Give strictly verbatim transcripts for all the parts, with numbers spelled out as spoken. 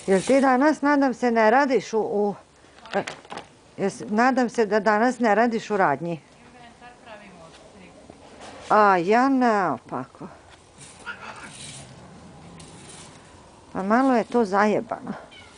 Jel ti danas, nadam se, ne radiš u... u e, jes- nadam se da danas ne radiš u radnji. Inventar pravimo od tri. A ja naopako. Pa malo je to zajebano.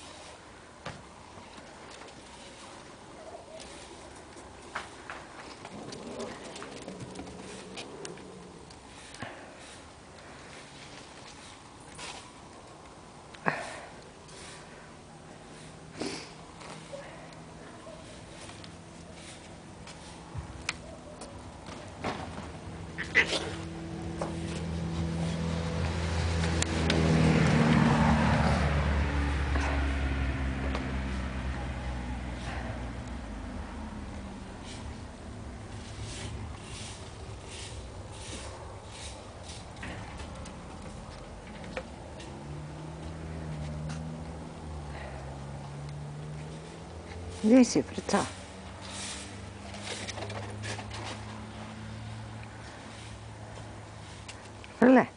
Gdje si, Frca? Frle?